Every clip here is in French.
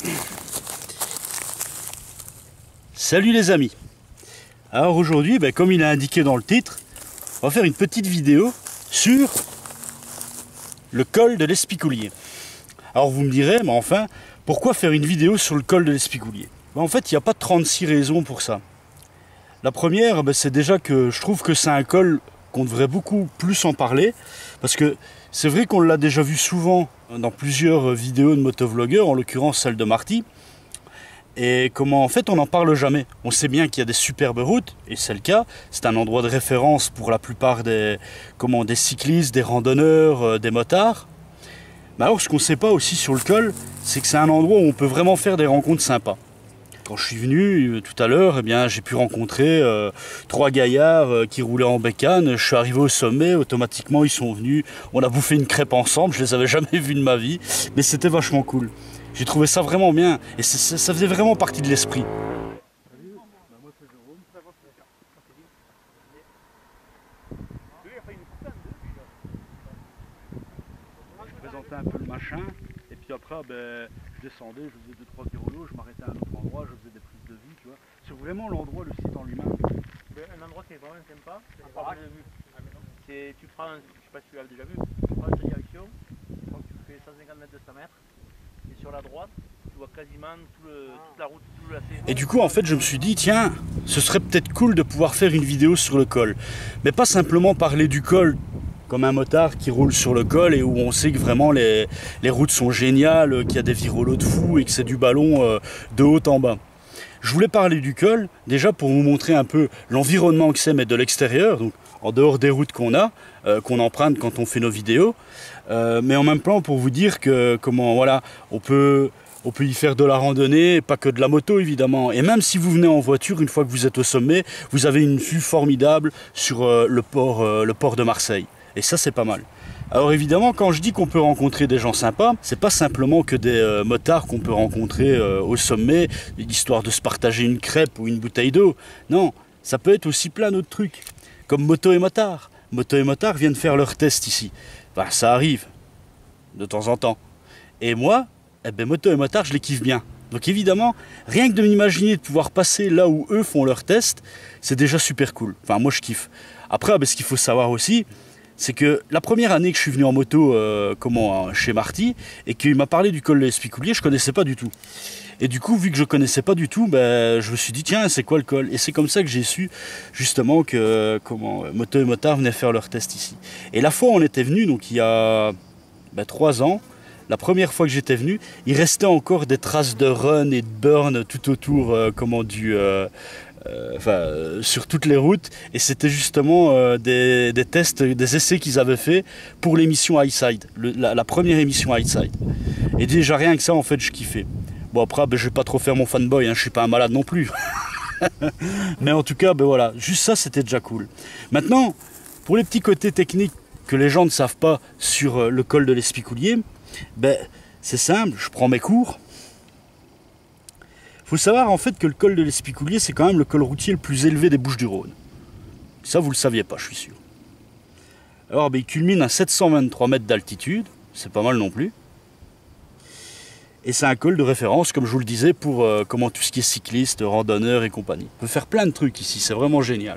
Salut les amis. Alors aujourd'hui, comme il est indiqué dans le titre, on va faire une petite vidéo sur le col de l'Espicoulier. Alors vous me direz, mais enfin, pourquoi faire une vidéo sur le col de l'Espicoulier? En fait, il n'y a pas 36 raisons pour ça. La première, c'est déjà que je trouve que c'est un col qu'on devrait beaucoup plus en parler, parce que c'est vrai qu'on l'a déjà vu souvent dans plusieurs vidéos de motovlogueurs, en l'occurrence celle de Marty, et comment en fait on n'en parle jamais. On sait bien qu'il y a des superbes routes, et c'est le cas, c'est un endroit de référence pour la plupart des cyclistes, des randonneurs, des motards. Mais alors ce qu'on ne sait pas aussi sur le col, c'est que c'est un endroit où on peut vraiment faire des rencontres sympas. Quand je suis venu tout à l'heure, j'ai pu rencontrer 3 gaillards qui roulaient en bécane. Je suis arrivé au sommet, automatiquement ils sont venus, on a bouffé une crêpe ensemble, je les avais jamais vus de ma vie, mais c'était vachement cool. J'ai trouvé ça vraiment bien, et ça faisait vraiment partie de l'esprit. Je présentais un peu le machin, et puis après je descendais, je faisais 2-3 kilos, je m'arrêtais à un autre endroit, je faisais des prises de vue, tu vois. Sur vraiment l'endroit, le site en lui-même. Un endroit qui est vraiment sympa, c'est pas de vue. Tu prends, je sais pas si tu l'as déjà vu, tu prends cette direction, je crois que tu fais 150 mètres de 100 mètres, et sur la droite, tu vois quasiment toute la route, tout le lacet. Et du coup, en fait, je me suis dit, tiens, ce serait peut-être cool de pouvoir faire une vidéo sur le col. Mais pas simplement parler du col comme un motard qui roule sur le col et où on sait que vraiment les routes sont géniales, qu'il y a des virolos de fou et que c'est du ballon de haut en bas. Je voulais parler du col, déjà pour vous montrer un peu l'environnement que c'est, mais de l'extérieur, donc en dehors des routes qu'on a, qu'on emprunte quand on fait nos vidéos, mais en même temps pour vous dire que on peut y faire de la randonnée, pas que de la moto évidemment. Et même si vous venez en voiture, une fois que vous êtes au sommet, vous avez une vue formidable sur le port de Marseille. Et ça, c'est pas mal. Alors évidemment, quand je dis qu'on peut rencontrer des gens sympas, c'est pas simplement que des motards qu'on peut rencontrer au sommet, histoire de se partager une crêpe ou une bouteille d'eau. Non, ça peut être aussi plein d'autres trucs, comme Moto et Motard. Moto et Motard viennent faire leur test ici. Ça arrive, de temps en temps. Et moi, Moto et Motard, je les kiffe bien. Donc évidemment, rien que de m'imaginer de pouvoir passer là où eux font leur test, c'est déjà super cool. Enfin, moi je kiffe. Après, ce qu'il faut savoir aussi, c'est que la première année que je suis venu en moto chez Marty, et qu'il m'a parlé du col de l'Espicoulier, je connaissais pas du tout. Et du coup, vu que je connaissais pas du tout, je me suis dit, tiens, c'est quoi le col? Et c'est comme ça que j'ai su justement que Moto et Motard venaient faire leur test ici. Et la fois où on était venu, donc il y a 3 ans, la première fois que j'étais venu, il restait encore des traces de run et de burn tout autour sur toutes les routes, et c'était justement des tests, des essais qu'ils avaient fait pour l'émission Highside, la première émission Highside. Et déjà rien que ça, en fait, je kiffais. Bon après, je vais pas trop faire mon fanboy, je suis pas un malade non plus. Mais en tout cas, voilà, juste ça, c'était déjà cool. Maintenant, pour les petits côtés techniques que les gens ne savent pas sur le col de l'Espicoulier, c'est simple, je prends mes cours. Il faut savoir en fait que le col de l'Espicoulier, c'est quand même le col routier le plus élevé des Bouches-du-Rhône. Ça, vous ne le saviez pas, je suis sûr. Alors, il culmine à 723 mètres d'altitude, c'est pas mal non plus. Et c'est un col de référence, comme je vous le disais, pour tout ce qui est cycliste, randonneur et compagnie. On peut faire plein de trucs ici, c'est vraiment génial.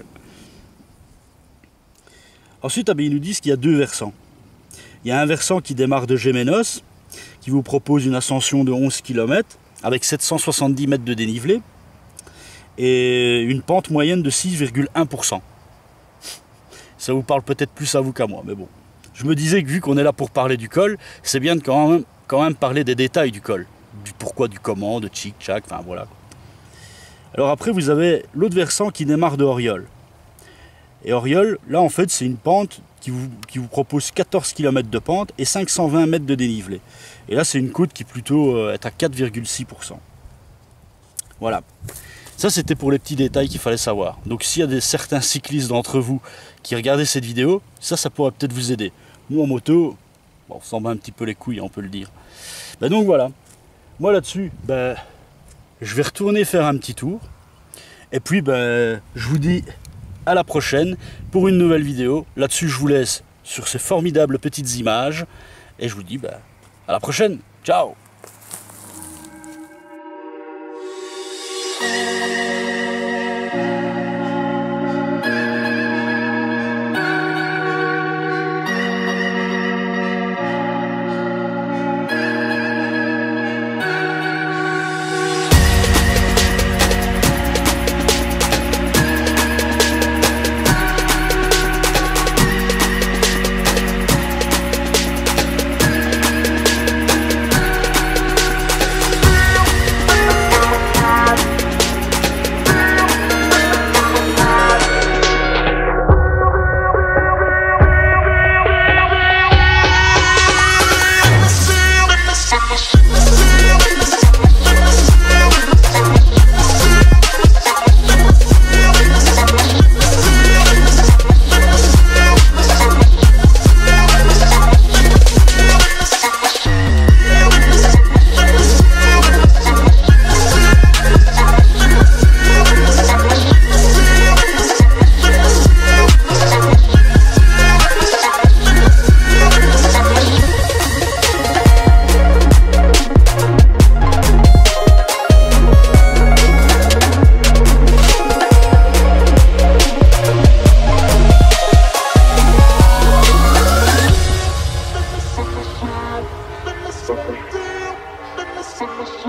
Ensuite, ils nous disent qu'il y a 2 versants. Il y a un versant qui démarre de Gémenos, qui vous propose une ascension de 11 km, avec 770 mètres de dénivelé, et une pente moyenne de 6,1%. Ça vous parle peut-être plus à vous qu'à moi, mais bon. Je me disais que vu qu'on est là pour parler du col, c'est bien de quand même parler des détails du col. Du pourquoi, du comment, de tchic, tchac, enfin voilà. Alors après, vous avez l'autre versant qui démarre de Auriol. Et Auriol, là en fait, c'est une pente qui vous propose 14 km de pente et 520 mètres de dénivelé. Et là, c'est une côte qui plutôt est à 4,6%. Voilà. Ça, c'était pour les petits détails qu'il fallait savoir. Donc, s'il y a certains cyclistes d'entre vous qui regardaient cette vidéo, ça pourrait peut-être vous aider. Nous, en moto, on s'en bat un petit peu les couilles, on peut le dire. Donc, voilà. Moi, là-dessus, je vais retourner faire un petit tour. Et puis, je vous dis à la prochaine pour une nouvelle vidéo. Là-dessus, je vous laisse sur ces formidables petites images. Et je vous dis à la prochaine. Ciao!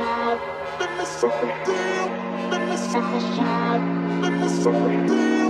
shout. Let me see the deal. Let me see the shout. Let me see the deal.